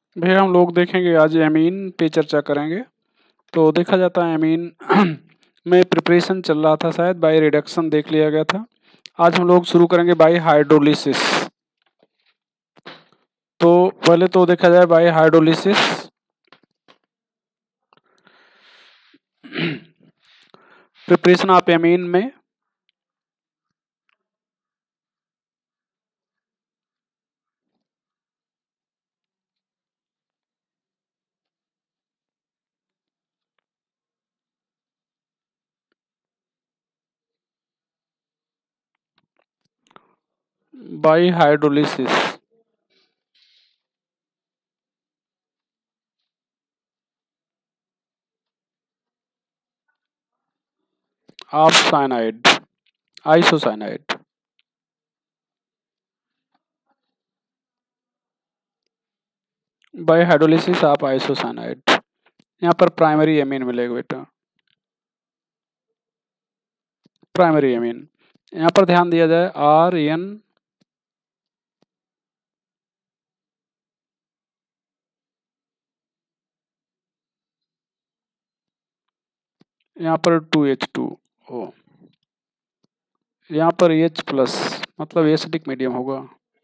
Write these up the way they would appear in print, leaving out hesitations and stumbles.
भैया हम लोग देखेंगे आज एमीन पे चर्चा करेंगे। तो देखा जाता है एमीन में प्रिपरेशन चल रहा था, शायद बाय रिडक्शन देख लिया गया था। आज हम लोग शुरू करेंगे बाय हाइड्रोलिसिस। तो पहले तो देखा जाए by hydrolysis. Preparation of amine में by hydrolysis of cyanide, isocyanide. By hydrolysis of isocyanide. यहाँ पर प्राइमरी एमीन मिलेगा बेटा, प्राइमरी एमीन। यहाँ पर ध्यान दिया जाए आर एन यहाँ पर 2H2O, यहाँ पर H प्लस मतलब एसिडिक मीडियम होगा।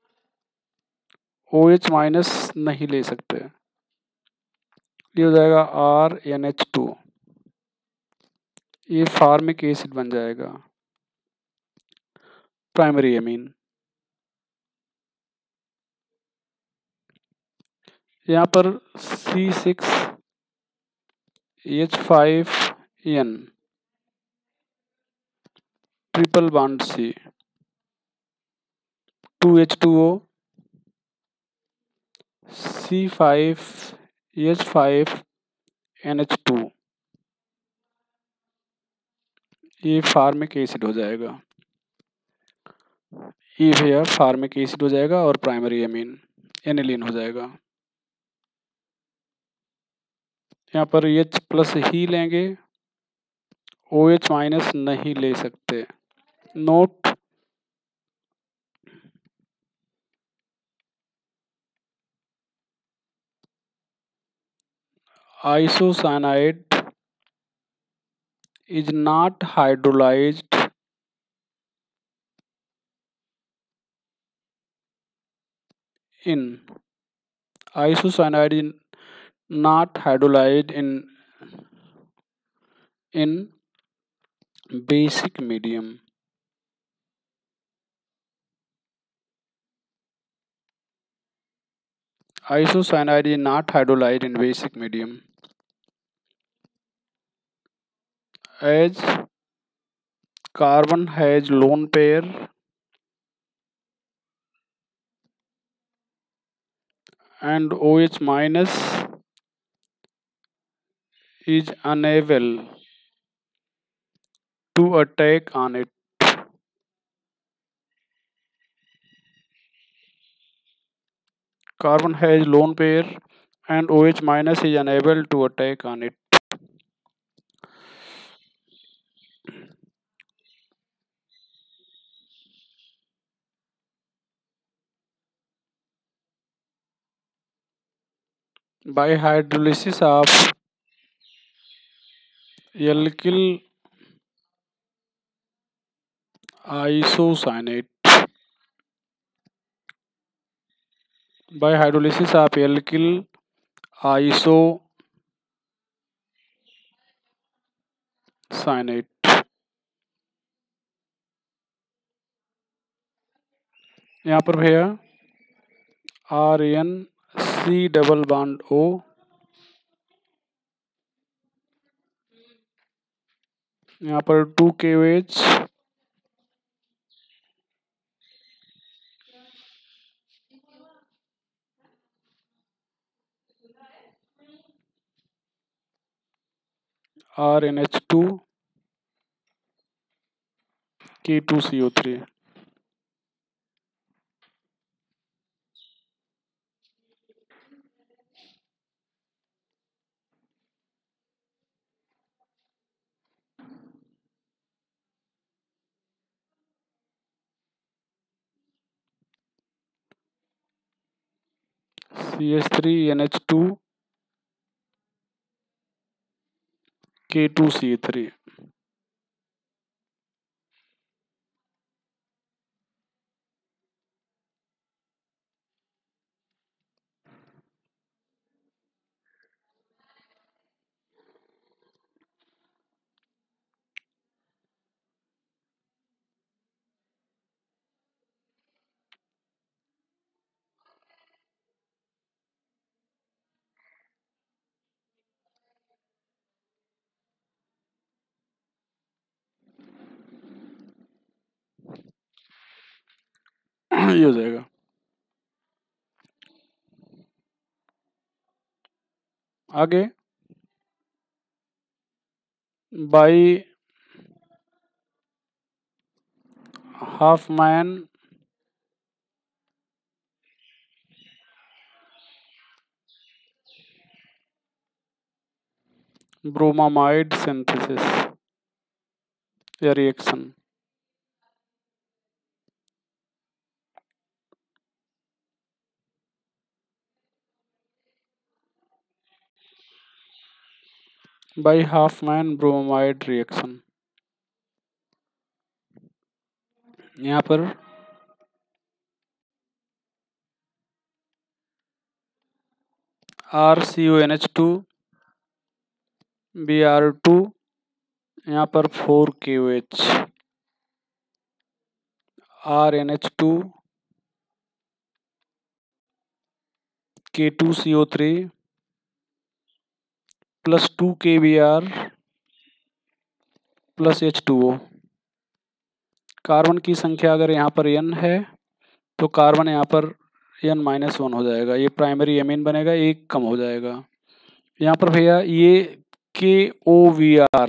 OH माइनस नहीं ले सकते, ये हो जाएगा RNH2, ये फार्मिक एसिड बन जाएगा, प्राइमरी एमीन। यहाँ पर C6H5N triple bond C, 2H2O, C5H5NH2, ये फार्मिक एसिड हो जाएगा, ये भैया फार्मिक एसिड हो जाएगा और प्राइमरी एमीन एनिलीन हो जाएगा। यहाँ पर H प्लस ही लेंगे, OH माइनस नहीं ले सकते। Note isocyanide is not hydrolyzed in isocyanide is not hydrolyzed in basic medium. Isocyanide is not hydrolyzed in basic medium as carbon has lone pair and OH minus is unable to attack on it. Carbon has lone pair and OH minus is unable to attack on it. By hydrolysis of alkyl isocyanate, by hydrolysis of alkyl isocyanate, यहाँ पर भैया RNC double bond O, यहाँ पर 2KOH, RNH2, K2CO3। CH3NH2 K2CH3। ये हो जाएगा। आगे by Hofmann bromamide synthesis या reaction. By Hofmann bromamide reaction. यहाँ पर RCONH2 Br2, यहाँ पर 4KOH, RNH2 K2CO3 plus 2KBr plus H2O। Carbon की संख्या अगर यहाँ पर n है तो कार्बन यहाँ पर n-1 हो जाएगा, ये प्राइमरी एमीन बनेगा, एक कम हो जाएगा। यहाँ पर भैया ये KOVR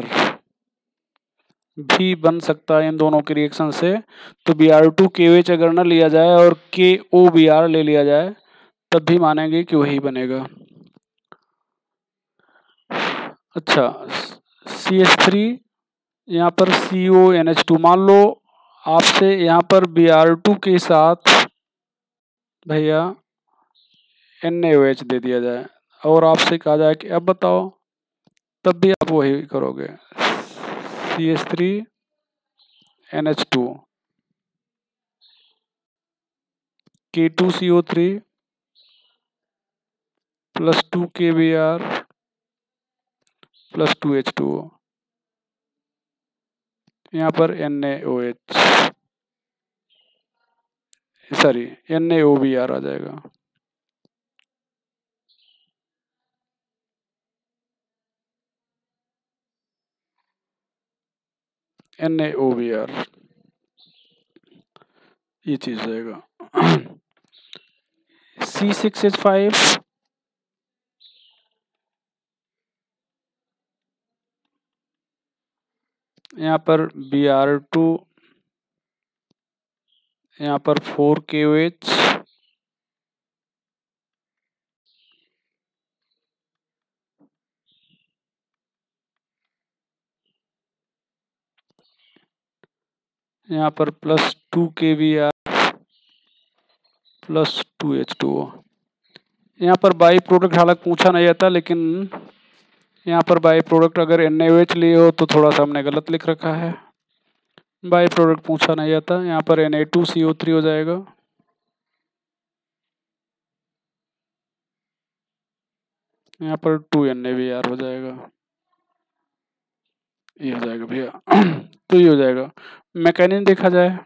भी बन सकता है इन दोनों के रिएक्शन से। तो Br2 KOH अगर न लिया जाए और KOBr ले लिया जाए तब भी मानेंगे कि वही बनेगा। अच्छा, CH3 यहाँ पर CONH2, मान लो आपसे यहाँ पर Br2 के साथ भैया NaOH दे दिया जाए और आपसे कहा जाए कि अब बताओ, तब भी आप वही करोगे। CH3NH2 K2CO3 plus 2KBr plus 2H2O, यहाँ पर NaOH सॉरी NaOBr आ जाएगा। NaOBr ये चीज रहेगा। C6H5 यहाँ पर Br2, यहाँ पर 4KOH, यहाँ पर प्लस 2KBr प्लस 2H2O। यहाँ पर बाई प्रोडक्ट हालांकि पूछा नहीं जाता, लेकिन यहाँ पर बाई प्रोडक्ट अगर NaOH लिए हो तो थोड़ा सा हमने गलत लिख रखा है। बाई प्रोडक्ट पूछा नहीं जाता, यहाँ पर Na2CO3 हो जाएगा। यहाँ पर 2NaBr हो जाएगा, ये हो जाएगा भैया। तो ये हो जाएगा। मैकेनिज्म देखा जाए,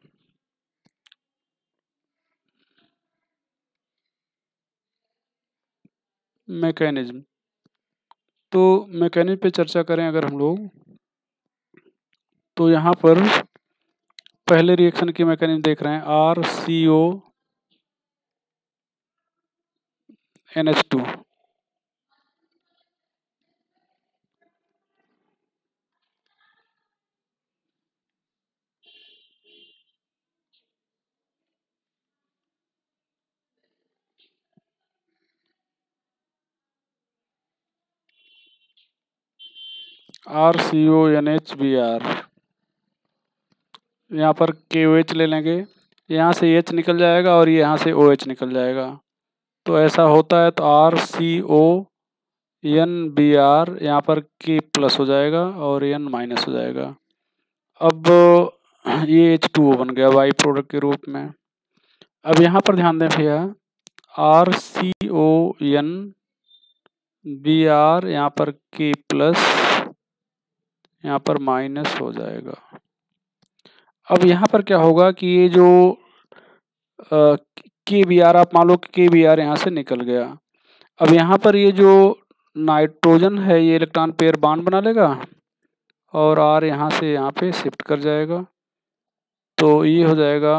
मैकेनिज्म तो मैकेनिज्म पे चर्चा करें अगर हम लोग, तो यहाँ पर पहले रिएक्शन की मैकेनिज्म देख रहे हैं, RCONH2 RCONHBr, यहाँ पर KOH ले लेंगे, यहाँ से H निकल जाएगा और यहाँ से OH निकल जाएगा, तो ऐसा होता है तो RCONBr यहाँ पर K प्लस हो जाएगा और N माइनस हो जाएगा। अब ये H2O बन गया बाई प्रोडक्ट के रूप में। अब यहाँ पर ध्यान दें भैया, RCONBr यहाँ पर K प्लस यहाँ पर माइनस हो जाएगा। अब यहाँ पर क्या होगा कि ये जो KBr, आप मान लो कि KBr यहाँ से निकल गया। अब यहाँ पर ये जो नाइट्रोजन है ये इलेक्ट्रॉन पेयर बॉन्ड बना लेगा और R यहाँ से यहाँ पे शिफ्ट कर जाएगा, तो ये हो जाएगा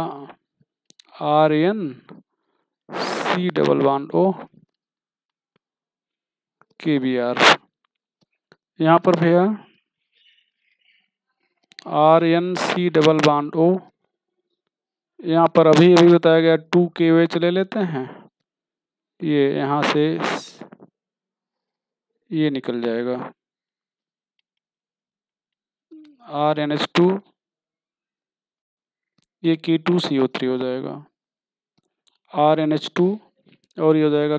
RNC double bond O KBr। यहाँ पर भैया RNC डबल बॉन्ड O, यहाँ पर अभी बताया गया 2KOH ले लेते हैं, ये यहाँ से ये निकल जाएगा RNH2, ये K2CO3 हो जाएगा RNH2 और ये हो जाएगा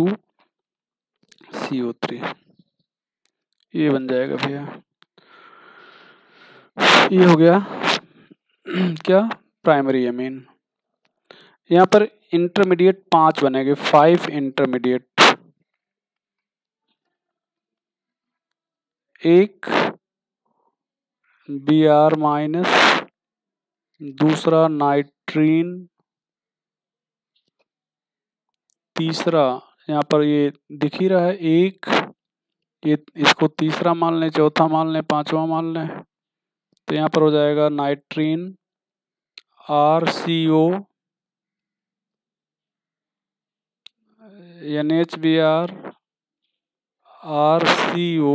K2CO3, ये बन जाएगा भैया। ये हो गया क्या, प्राइमरी एमीन। यहाँ पर इंटरमीडिएट 5 बनेंगे, 5 इंटरमीडिएट, एक Br माइनस, दूसरा नाइट्रीन, तीसरा यहाँ पर ये दिख ही रहा है एक, ये इसको तीसरा मान लें, चौथा मान लें, पांचवा मान लें, तो यहाँ पर हो जाएगा nitrene RCO NHBr RCO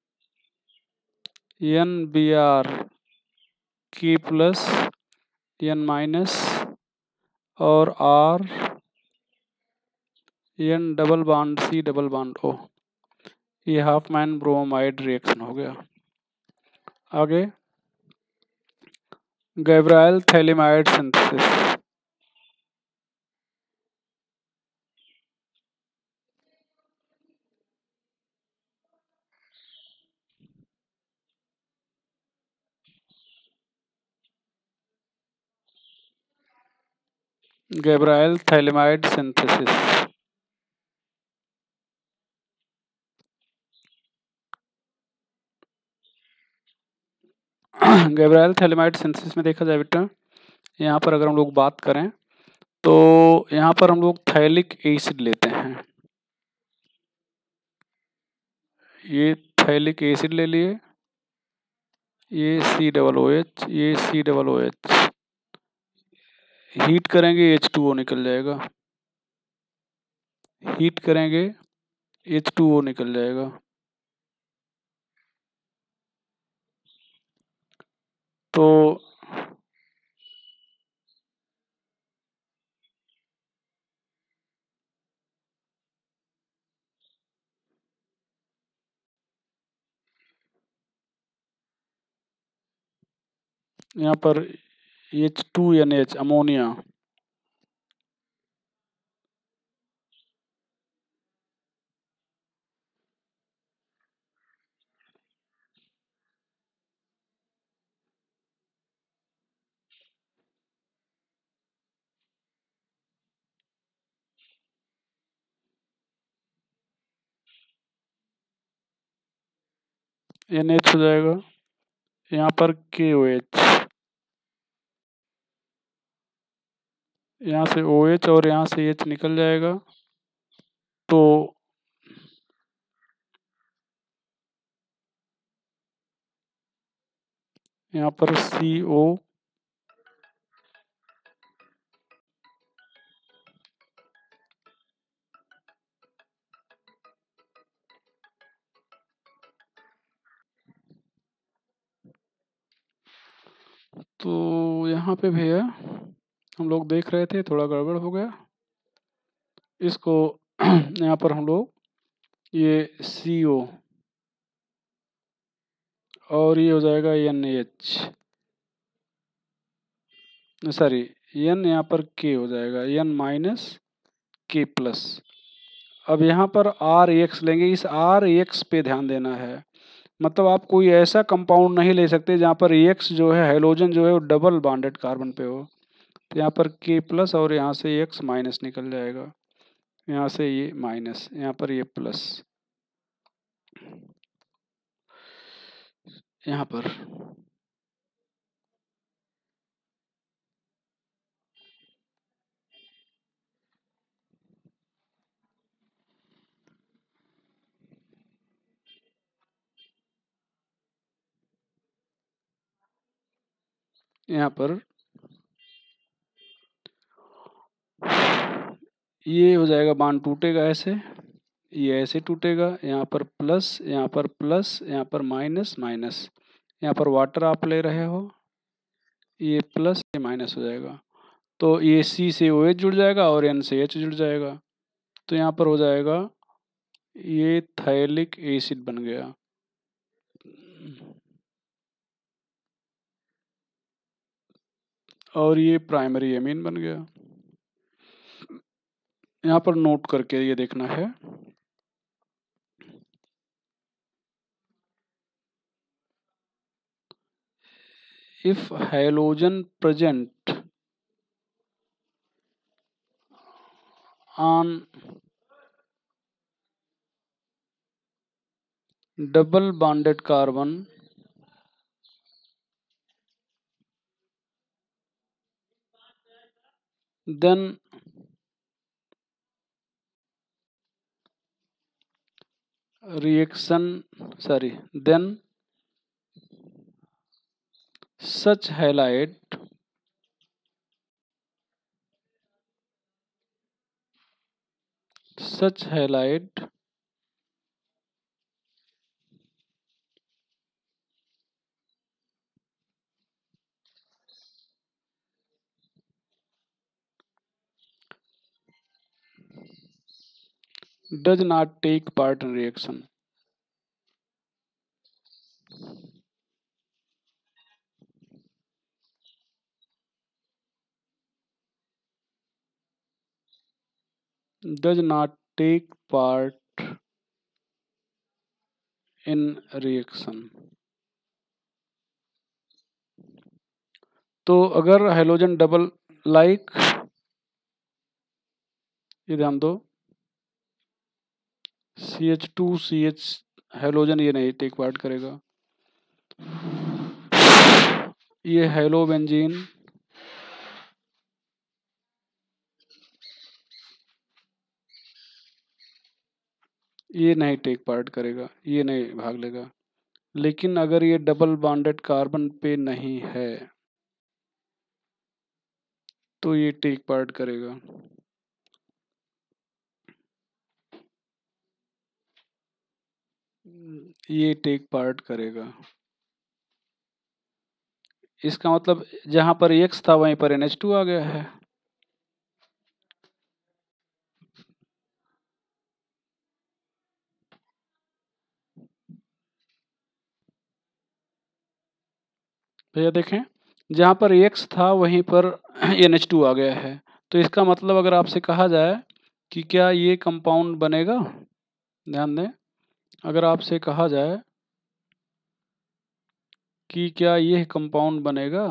NBr K plus N minus और R N double bond C double bond O, ये हाफमैन ब्रोमाइड रिएक्शन हो गया। आगे Gabriel phthalimide synthesis. Gabriel phthalimide synthesis. Gabriel phthalimide synthesis में देखा जाए बेटा, यहाँ पर अगर हम लोग बात करें तो यहाँ पर हम लोग थैलिक एसिड लेते हैं, ये थैलिक एसिड ले लिए, ये COOH, ये COOH, हीट करेंगे H2O निकल जाएगा, हीट करेंगे H2O निकल जाएगा। तो यहाँ पर H2NH अमोनिया, NH हो जाएगा, यहाँ पर KOH, यहाँ से OH और यहाँ से H निकल जाएगा, तो यहाँ पर CO तो यहाँ पे भैया हम लोग देख रहे थे थोड़ा गड़बड़ हो गया, इसको यहाँ पर हम लोग ये CO और ये हो जाएगा NH, सॉरी N यहाँ पर K हो जाएगा, N माइनस K प्लस, अब यहाँ पर आर एक्स लेंगे, इस आर एक्स पे ध्यान देना है। मतलब आप कोई ऐसा कंपाउंड नहीं ले सकते जहाँ पर एक्स जो है हाइड्रोजन जो है वो डबल बॉन्डेड कार्बन पे हो। तो यहाँ पर के प्लस और यहाँ से एक्स माइनस निकल जाएगा, यहाँ से ये माइनस, यहाँ पर ये प्लस, यहाँ पर यहाँ पर ये हो जाएगा, बांड टूटेगा ऐसे, ये ऐसे टूटेगा, यहाँ पर प्लस, यहाँ पर प्लस, यहाँ पर माइनस माइनस, यहाँ पर वाटर आप ले रहे हो, ये प्लस ये माइनस हो जाएगा। तो ये सी से ओ एच जुड़ जाएगा और एन से एच जुड़ जाएगा। तो यहाँ पर हो जाएगा, ये थायलिक एसिड बन गया। और ये प्राइमरी एमीन बन गया। यहाँ पर नोट करके ये देखना है। If halogen present on double bonded carbon, then reaction, sorry, then such halide does not take part in reaction. Does not take part in reaction. तो अगर हाइड्रोजन डबल लाइक, ये ध्यान दो, CH2CH हाइड्रोजन ये नहीं टेक पार्ट करेगा। ये hello benzene, ये नहीं टेक पार्ट करेगा, ये नहीं भाग लेगा। लेकिन अगर ये डबल बॉन्डेड कार्बन पे नहीं है तो ये टेक पार्ट करेगा। ये टेक पार्ट करेगा। इसका मतलब जहां पर एक्स था वहीं पर NH2 आ गया है। भैया देखें, जहां पर एक्स था वहीं पर NH2 आ गया है। तो इसका मतलब अगर आपसे कहा जाए कि क्या ये कंपाउंड बनेगा, ध्यान दें, अगर आपसे कहा जाए कि क्या ये कंपाउंड बनेगा,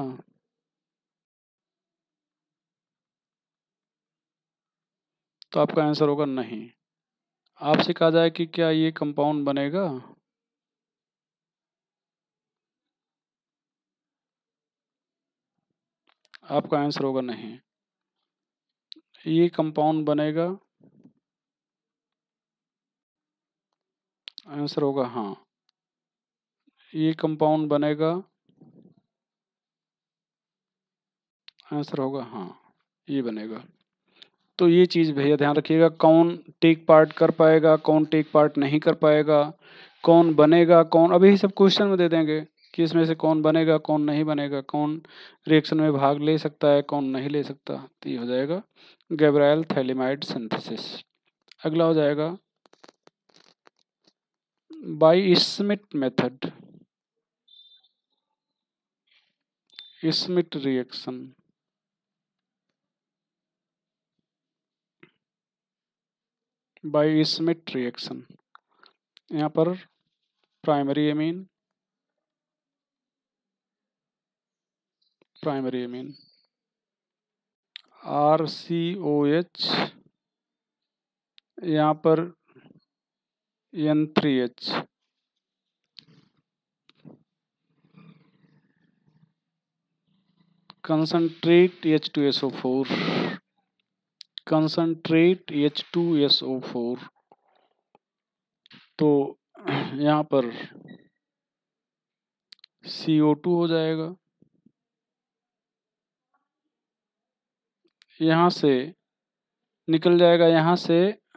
तो आपका आंसर होगा नहीं। आपसे कहा जाए कि क्या ये कंपाउंड बनेगा, आपका आंसर होगा नहीं। ये कंपाउंड बनेगा, आंसर होगा हाँ। ये कंपाउंड बनेगा, आंसर होगा हाँ, ये बनेगा। तो ये चीज़ भैया ध्यान रखिएगा, कौन टेक पार्ट कर पाएगा, कौन टेक पार्ट नहीं कर पाएगा, कौन बनेगा, कौन, अभी सब क्वेश्चन में दे देंगे कि इसमें से कौन बनेगा, कौन नहीं बनेगा, कौन रिएक्शन में भाग ले सकता है, कौन नहीं ले सकता। तो ये हो जाएगा गैब्रायल थैलिमाइड सिंथेसिस। अगला हो जाएगा by Smith method, Smith reaction. By Smith reaction. यहाँ पर प्राइमरी एमीन, RCOH, यहाँ पर N3H, concentrate H2SO4, concentrate H2SO4। तो यहाँ पर CO2 हो जाएगा, यहाँ से निकल जाएगा, यहाँ से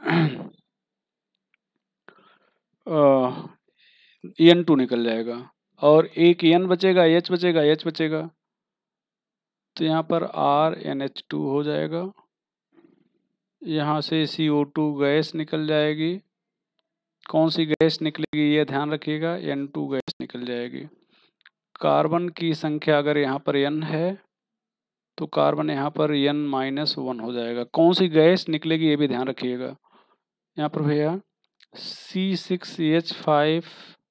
N2 निकल जाएगा और एक N बचेगा, H बचेगा, H बचेगा। तो यहाँ पर RNH2 हो जाएगा, यहाँ से CO2 गैस निकल जाएगी। कौन सी गैस निकलेगी ये ध्यान रखिएगा, N2 गैस निकल जाएगी। कार्बन की संख्या अगर यहाँ पर N है तो कार्बन यहाँ पर N-1 हो जाएगा। कौन सी गैस निकलेगी ये भी ध्यान रखिएगा। यहाँ पर भैया C6H5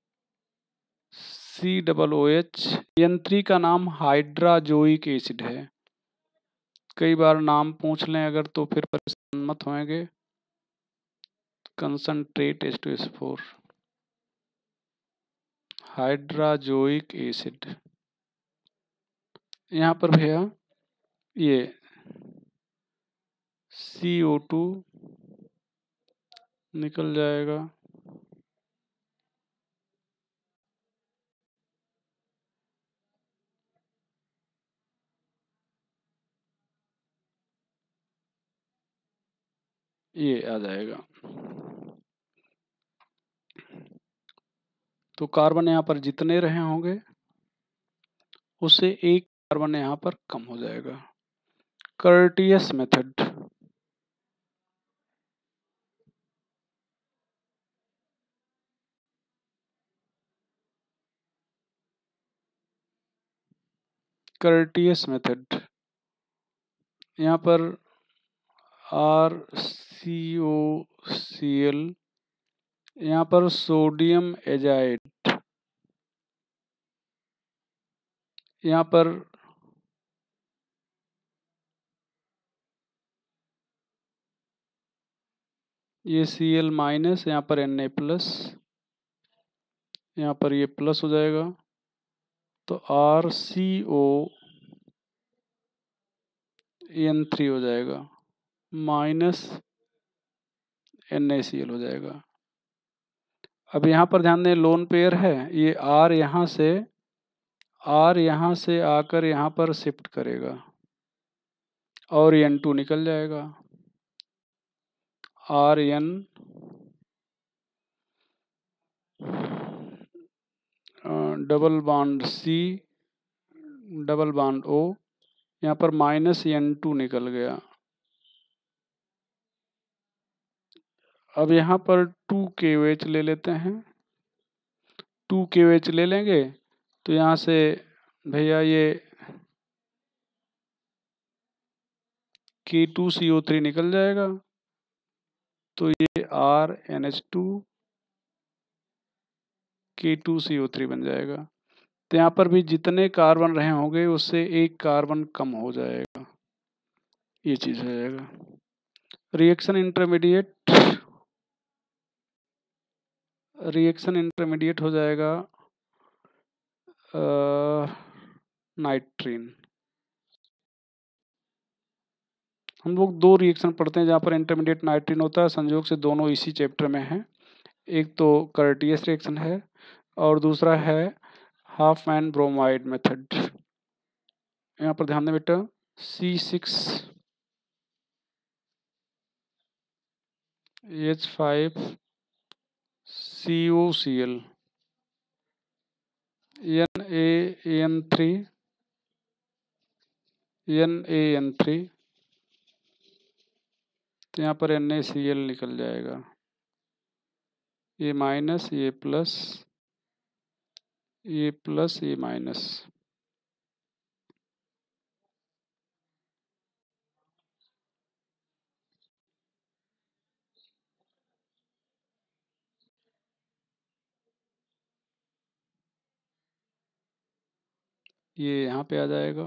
COOH, N3 का नाम हाइड्राजोइक एसिड है। कई बार नाम पूछ लें अगर तो फिर परेशान मत होंगे। Concentrate H2SO4, hydrazoic acid. यहाँ पर भैया ये CO2 निकल जाएगा, ये आ जाएगा। तो कार्बन यहाँ पर जितने रहे होंगे उससे एक कार्बन यहाँ पर कम हो जाएगा। Curtius method, Curtius method. यहाँ पर RCOCl, यहाँ पर सोडियम एजाइड, यहाँ पर ये Cl-, यहाँ पर Na+, यहाँ पर ये प्लस हो जाएगा। तो RCON3 हो जाएगा, माइनस NaCl हो जाएगा। अब यहाँ पर ध्यान दें, लोन पेयर है, ये R यहाँ से आकर यहाँ पर शिफ्ट करेगा और N2 निकल जाएगा। RN double bond C double bond O, यहाँ पर -N2 निकल गया। अब यहाँ पर 2KOH ले लेते हैं, 2KOH ले लेंगे तो यहाँ से भैया ये K2CO3 निकल जाएगा। तो ये RNH2 K2CO3 बन जाएगा। तो यहाँ पर भी जितने कार्बन रहे होंगे उससे एक कार्बन कम हो जाएगा, ये चीज़ हो जाएगा। रिएक्शन इंटरमीडिएट हो जाएगा नाइट्रीन। हम लोग दो रिएक्शन पढ़ते हैं जहाँ पर इंटरमीडिएट नाइट्रीन होता है, संयोग से दोनों इसी चैप्टर में है। एक तो कर्टियस रिएक्शन है और दूसरा है हाफमैन ब्रोमाइड मेथड। यहाँ पर ध्यान दें बेटा, C6H5COCl, NaN3, तो यहाँ पर NaCl निकल जाएगा, ये माइनस, ये प्लस, ये प्लस, ये माइनस। ये यहाँ पे आ जाएगा।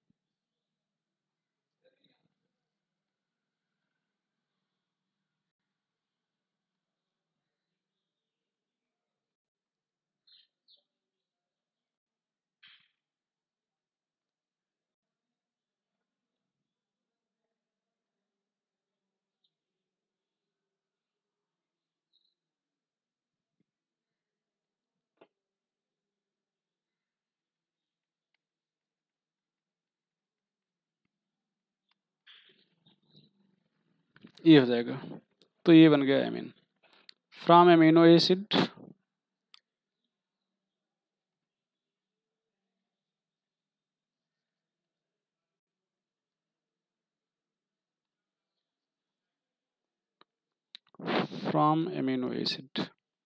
ये हो जाएगा। तो ये बन गया amine. From amino acid from amino acid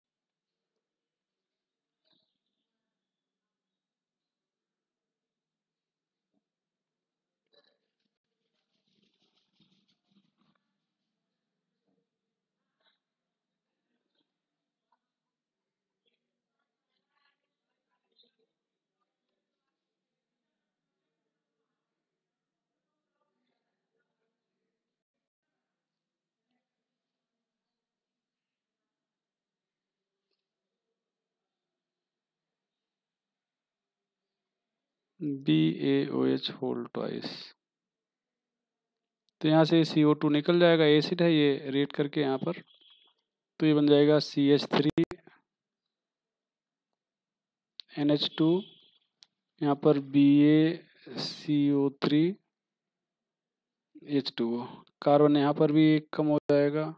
BaOH whole twice. तो यहाँ से CO2 निकल जाएगा, एसिड है ये, रेट करके यहाँ पर। तो ये बन जाएगा CH3 NH2, यहाँ पर BaCO3 H2O। कार्बन यहाँ पर भी एक कम हो जाएगा।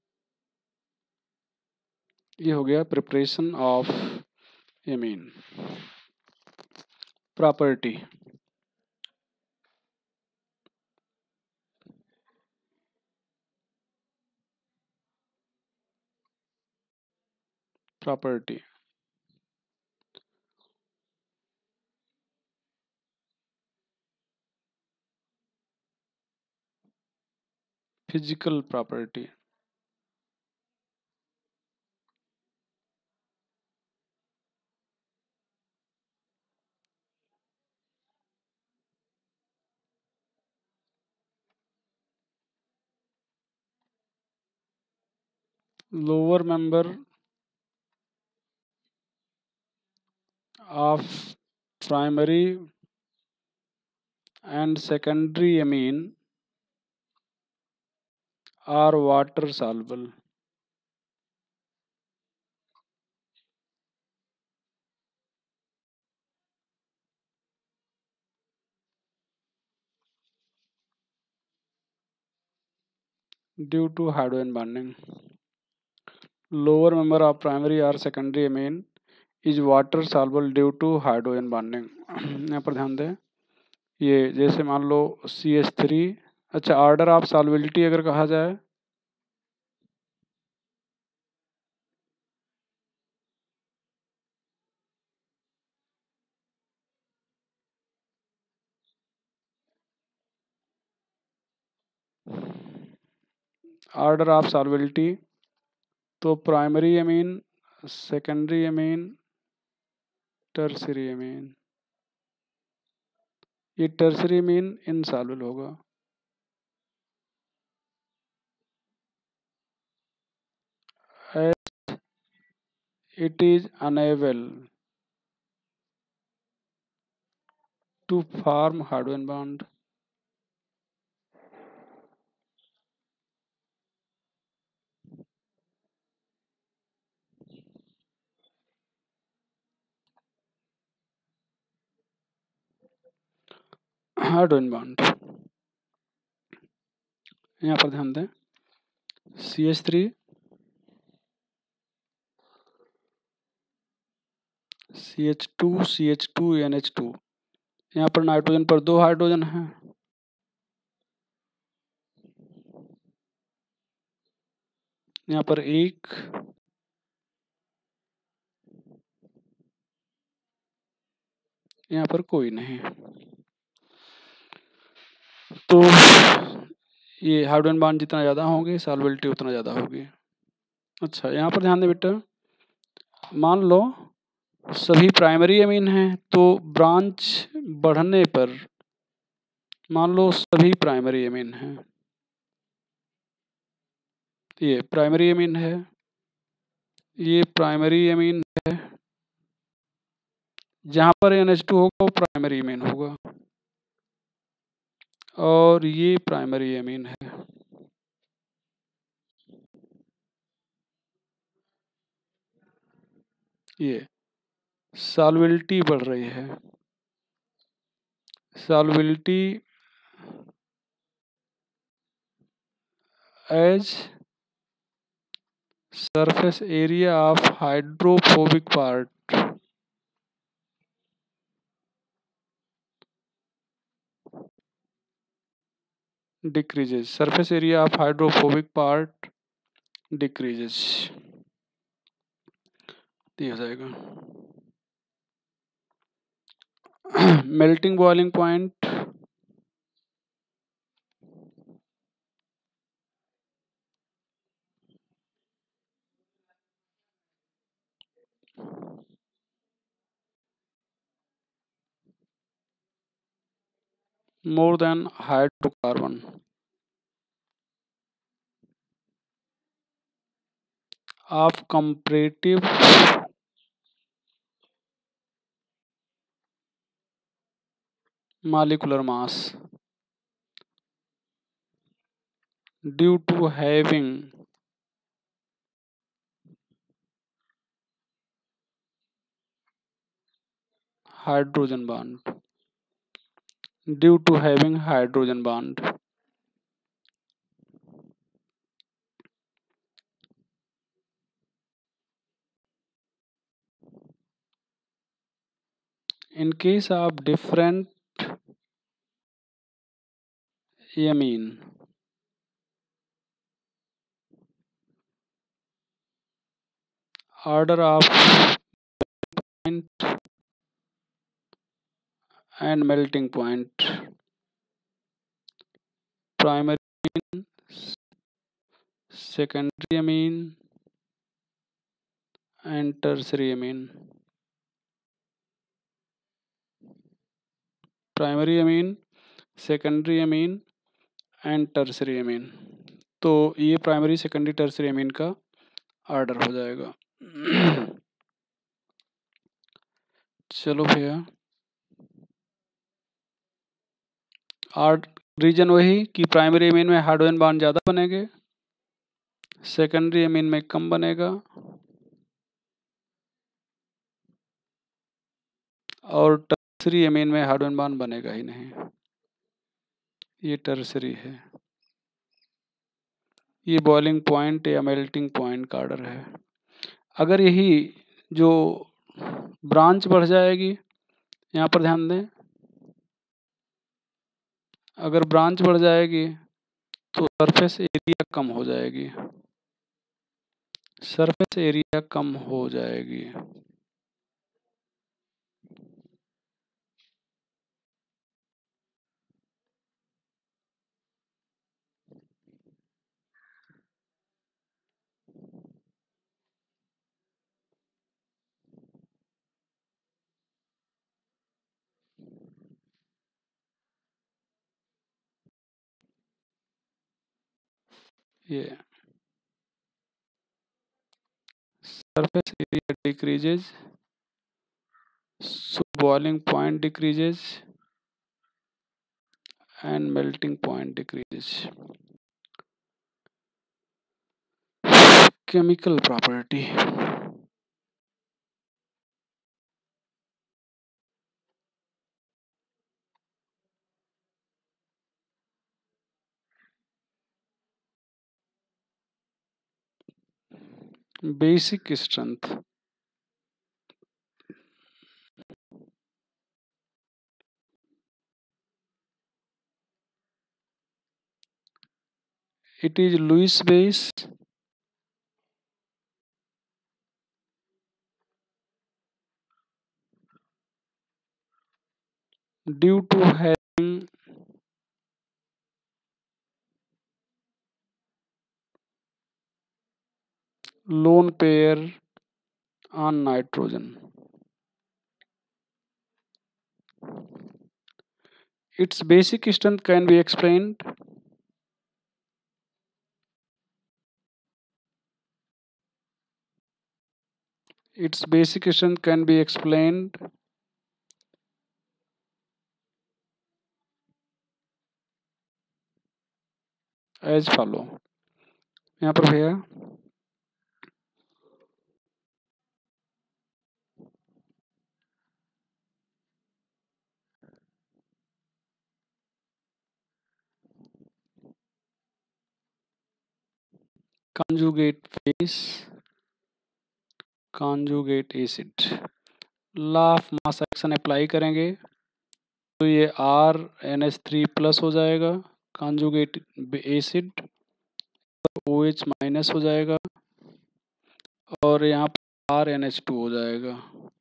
ये हो गया preparation of amine. Property, property physical property, lower member of primary and secondary amine are water soluble. Due to hydrogen bonding. Lower member of primary or secondary amine is water soluble due to hydrogen bonding. यहाँ पर ध्यान दें, ये जैसे मान लो CH3। अच्छा, order of solubility अगर कहा जाए, ऑर्डर ऑफ सॉल्युबिलिटी, तो primary amine, secondary amine, tertiary amine. ये टर्सरी अमीन इनसॉल्युबल होगा। It is unable to form hydrogen bond. Hydrogen bond यहाँ पर ध्यान दें, CH3 CH2 CH2 NH2। यहाँ पर नाइट्रोजन पर 2 हाइड्रोजन हैं, यहाँ पर 1, यहाँ पर कोई नहीं। तो ये हाइड्रोजन बॉन्ड जितना ज़्यादा होंगे सॉल्युबिलिटी उतना ज़्यादा होगी। अच्छा, यहाँ पर ध्यान दें बेटा, मान लो सभी प्राइमरी अमीन हैं तो ब्रांच बढ़ने पर मान लो सभी प्राइमरी एमीन हैं, ये प्राइमरी एमीन है, ये प्राइमरी एमीन है, जहां पर NH2 होगा वो प्राइमरी एमीन होगा, और ये प्राइमरी एमीन है। ये सॉल्युबिलिटी बढ़ रही है, solubility as surface area of hydrophobic part decreases, surface area of hydrophobic part decreases, ये हो जाएगा। Melting boiling point more than hydrocarbon of comparative molecular mass due to having hydrogen bond, due to having hydrogen bond. In case of different amine, order of point and melting point, primary amine, secondary amine and tertiary amine. Primary amine, secondary amine and tertiary amine. तो ये primary secondary tertiary अमीन का order हो जाएगा। चलो भैया, reason वही कि primary amine में हाइड्रोजन बॉन्ड ज़्यादा बनेंगे, सेकेंडरी अमीन में कम बनेगा, और टर्सरी अमीन में हाइड्रोजन बॉन्ड बनेगा ही नहीं। ये टर्सरी है, ये बॉइलिंग पॉइंट या मेल्टिंग पॉइंट का ऑर्डर है। अगर यही जो ब्रांच बढ़ जाएगी, यहाँ पर ध्यान दें, अगर ब्रांच बढ़ जाएगी तो सरफेस एरिया कम हो जाएगी, सरफेस एरिया कम हो जाएगी। ये surface area decreases, so boiling point decreases and melting point decreases. Chemical property, basic strength, it is Lewis base due to having lone pair on nitrogen, its basic strength can be explained. Its basic strength can be explained as follow. यहाँ पर भैया conjugate phase, conjugate acid, law of mass action apply करेंगे तो ये RNH3 plus हो जाएगा, conjugate acid OH minus हो जाएगा और यहाँ पर RNH2 हो जाएगा।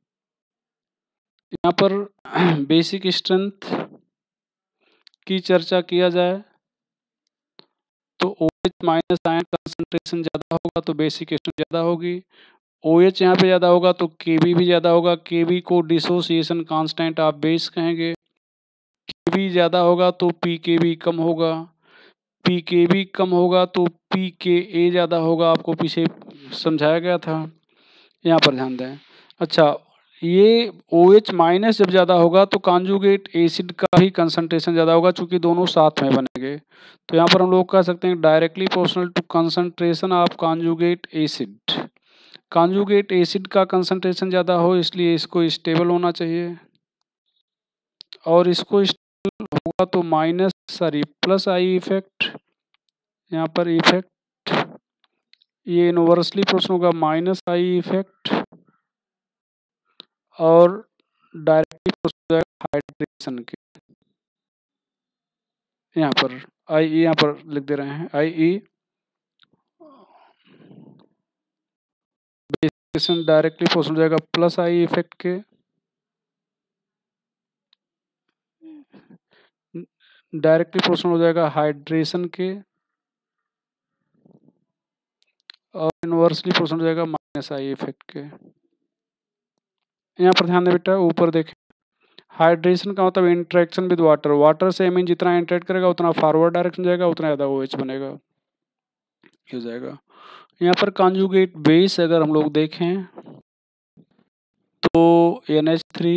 यहाँ पर बेसिक स्ट्रेंथ की चर्चा किया जाए तो OH माइनस आयन कंसंट्रेशन ज़्यादा होगा तो बेसिक स्ट्रेंथ ज़्यादा होगी। OH यहाँ पे ज़्यादा होगा तो Kb भी ज़्यादा होगा। Kb को डिसोसिएशन कांस्टेंट आप बेस कहेंगे। Kb ज़्यादा होगा तो Pkb कम होगा। Pkb कम होगा तो Pka ज़्यादा होगा, आपको पीछे समझाया गया था, यहाँ पर ध्यान दें। अच्छा, ये OH माइनस जब ज़्यादा होगा तो कॉन्जुगेट एसिड का भी कंसंट्रेशन ज़्यादा होगा, चूँकि दोनों साथ में बनेंगे। तो यहाँ पर हम लोग कह सकते हैं directly proportional to concentration of conjugate acid. Conjugate acid का कंसंट्रेशन ज़्यादा हो इसलिए इसको स्टेबल होना चाहिए, और इसको स्टेबल होगा तो प्लस आई इफेक्ट, यहाँ पर इफेक्ट ये इनवर्सली प्रोपोर्शनल होगा माइनस आई इफेक्ट, और डायरेक्टली प्रोपोर्शनल जाएगा हाइड्रेशन के। यहाँ पर आई ई यहाँ पर लिख दे रहे हैं, I E basic directly proportional जाएगा प्लस आई इफेक्ट के, डायरेक्टली प्रोपोर्शनल हो जाएगा हाइड्रेशन के, और इनवर्सली प्रोपोर्शनल हो जाएगा माइनस आई इफेक्ट के। यहाँ पर ध्यान दें बेटा, ऊपर देखें, हाइड्रेशन का मतलब इंटरेक्शन विद वाटर। वाटर से एमीन जितना इंटरेक्ट करेगा उतना फॉरवर्ड डायरेक्शन जाएगा, उतना ज़्यादा OH बनेगा, ये हो जाएगा। यहाँ पर कॉन्जुगेट बेस अगर हम लोग देखें तो NH3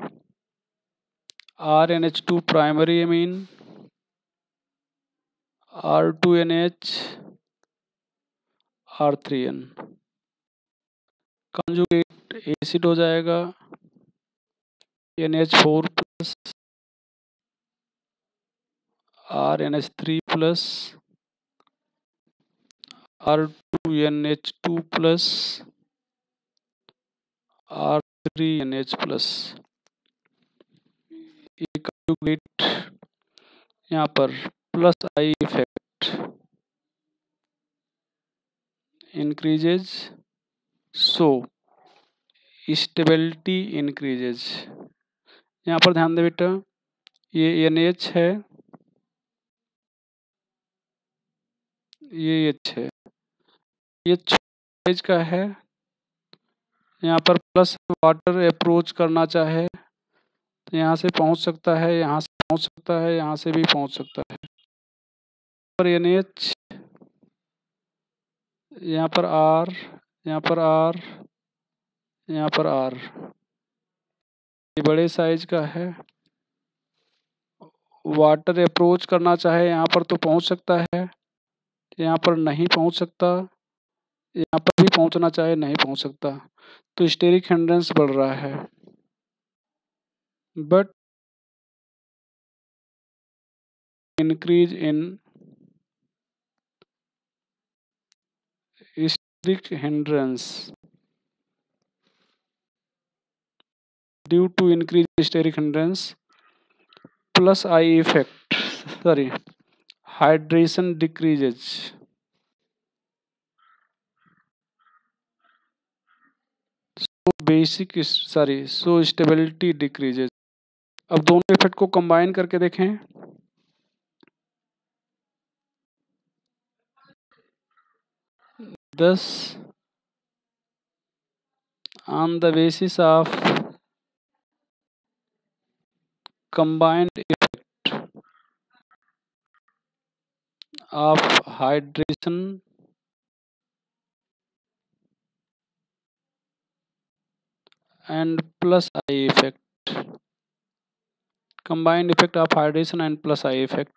RNH2 primary amine, R2NH R3N, conjugate acid हो जाएगा NH4 plus RNH3 plus R2NH2 plus R3NH plus. ये कॉन्जुगेट यहाँ पर plus I effect increases, so stability increases. यहाँ पर ध्यान दें बेटा, ये NH है, ये H है, ये साइज का है। यहाँ पर प्लस वाटर अप्रोच करना चाहे तो यहाँ से पहुँच सकता है, यहाँ से पहुँच सकता है, यहाँ से भी पहुँच सकता है। पर NH, यहाँ पर R, यहाँ पर R, यहाँ पर R, ये बड़े साइज का है। वाटर अप्रोच करना चाहे यहाँ पर तो पहुँच सकता है, यहाँ पर नहीं पहुँच सकता, यहाँ पर भी पहुँचना चाहे नहीं पहुँच सकता, तो स्टेरिक हिंड्रेंस बढ़ रहा है। But increase in steric hindrance due to increase steric hindrance plus I effect, hydration decreases, so stability decreases. अब दोनों इफेक्ट को कंबाइन करके देखें, thus on the basis of combined effect of hydration and plus I effect. Combined effect of hydration and plus I effect.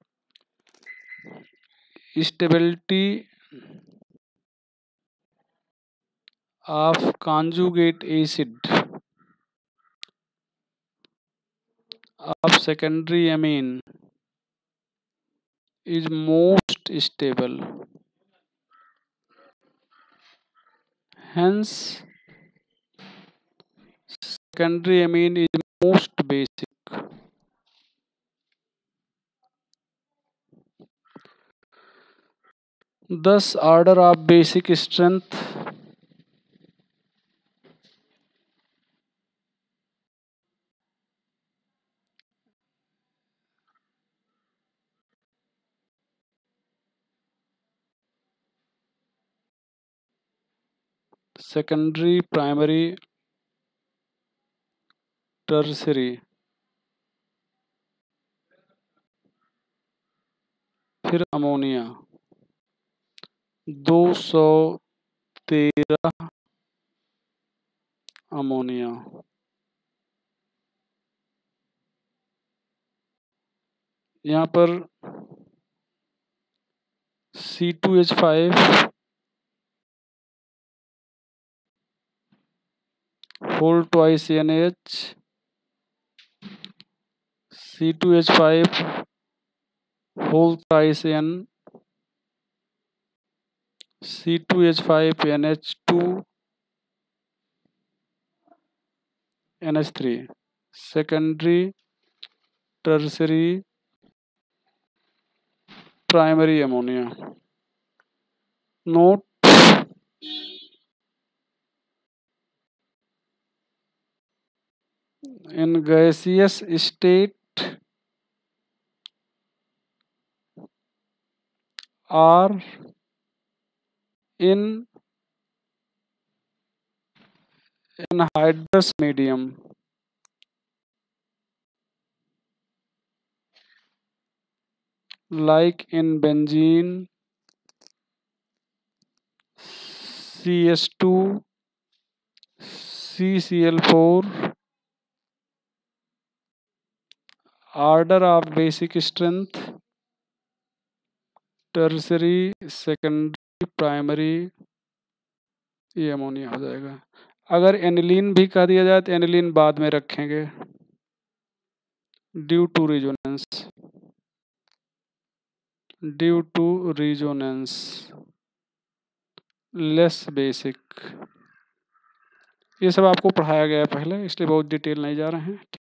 Stability of conjugate acid of secondary amine is most stable. Hence, secondary amine is most basic. Thus, order of basic strength secondary, primary, tertiary, फिर ammonia 213 ammonia यहाँ पर C2H5 whole twice NH C2H5 whole thrice N C2H5 NH2 NH3 secondary, tertiary, primary ammonia. Note in gaseous state or in anhydrous medium like in benzene CS2 CCl4 order of basic strength tertiary, secondary, primary, ये ammonia हो जाएगा। अगर aniline भी कह दिया जाए तो aniline बाद में रखेंगे due to resonance less basic. ये सब आपको पढ़ाया गया है पहले, इसलिए बहुत डिटेल नहीं जा रहे हैं।